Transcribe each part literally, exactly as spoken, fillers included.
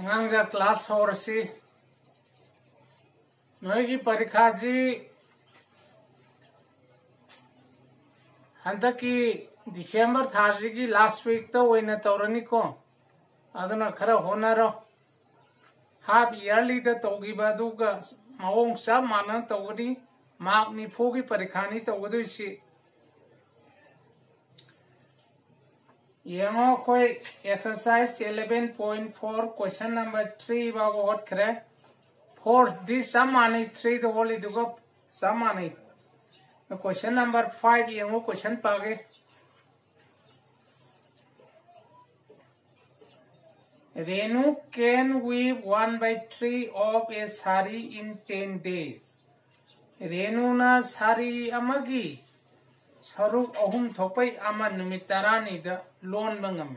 ngang class horsi noi ki parikha ji handa ki December thasi ki last week to oina tawrani ko aduna khara honaro half yearly da tawgi badu ga maung sa mana tawdi mark ni phogi parikha ni tawdu si yengo koi exercise eleven point four question number three ba what kare four this samani three the only dugo samani question number five yengo question page Renu can weave one by three of a sari in ten days. Renu na sari amagi saruk ahum thopai ama numitarani da loan bangame.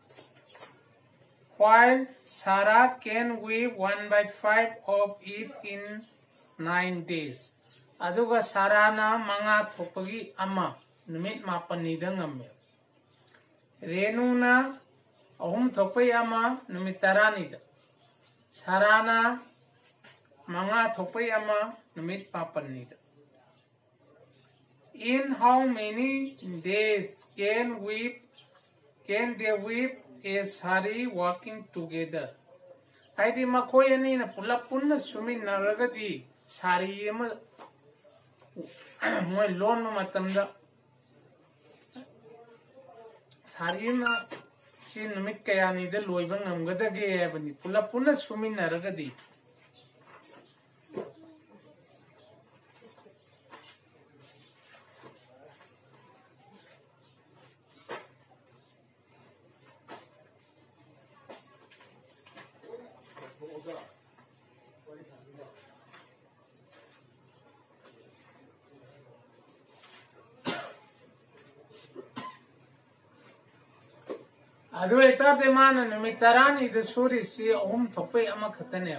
While Sarah can weave one by five of it in nine days. Aduga Sarah na manga thopagi ama numit mapani da ngame. Renu na ahum thopai ama numitarani da sarana manga thopai ama numit papani da in how many days can we can they weave a sari working together haidi makoi ani na pula punna sumi naragadi sari ama moi loan ma matamda sari na si numit kaya ni da loibang ngamgadage bani pula puna suminaragadi adu eta de mana numitarani de suri si om thopai ama khatane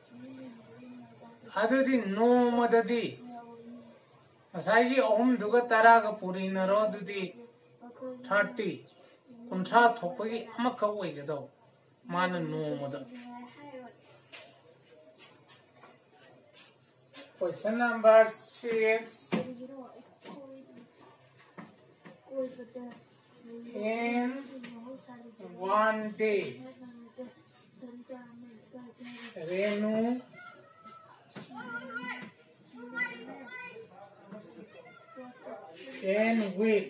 adu di no madadi asai gi om duga tara ga puri na ro du di thirty kuntra thopai ama kawai ga do mana no mada question number six in one day Renu can weave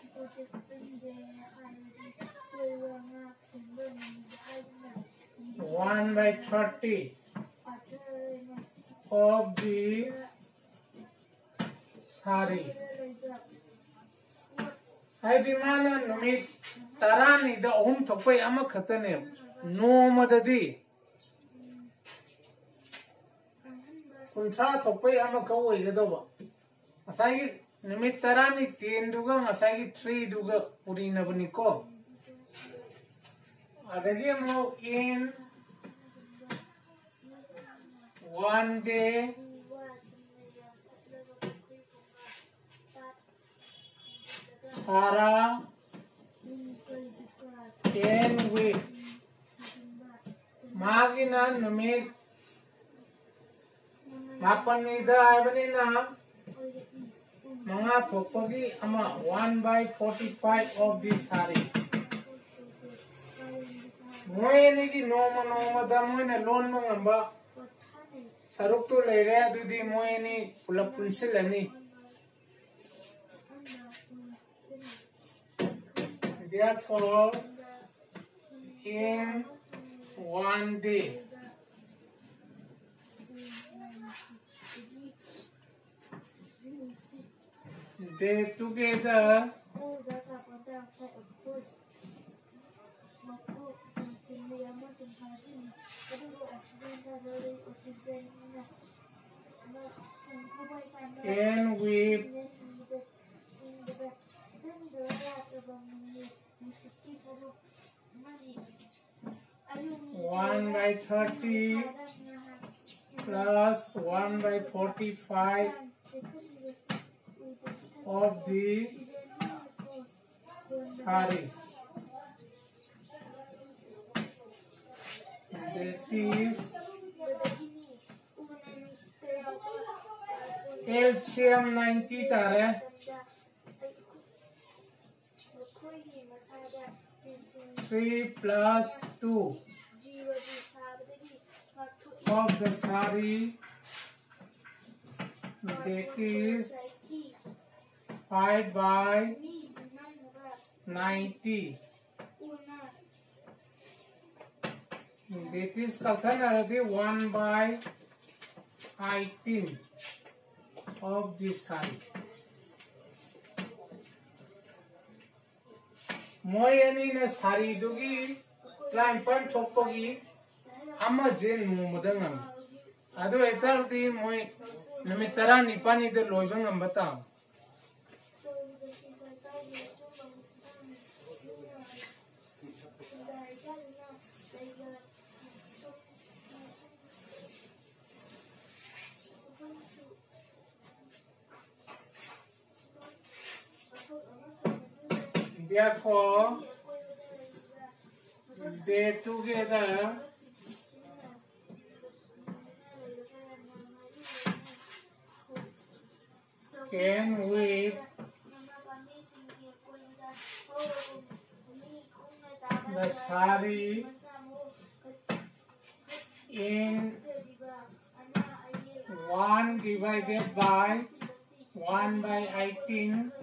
one by thirty of the sari hai di mana numit tarani da om thopai ama khatane no madadi kuncha thopai ama kawai gadawa asai gi numit tarani ten duga asai gi three duga purina bani ko adagi mo in one day Sarah can weave magina numit mapanida abani na manga thopagi ama one by forty-five of this sari moini gi noma noma da moina loan mangamba saruk tu lere adudi moini pula punsilani therefore in one day they together can weave one by thirty plus one by forty-five of the sari. That is L C M ninety tare. three plus two of the sari, that is five by ninety. That is kalkan one by eighteen of this sari. Moi ani na sari dugi climb pan thokpogi ama jen mumudangam. Ado etar di moi namitara nipani de loibangam bata. Therefore, they together can weave the sari in one divided by one by eighteen.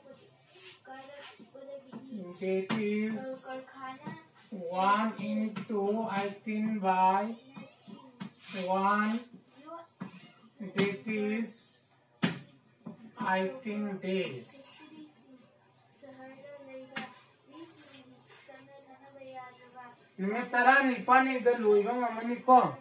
That is one into eighteen by one. That is eighteen days. Namitara nipani the luibang amani ko.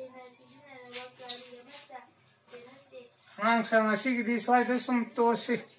Ang sang asig di sway to sum to si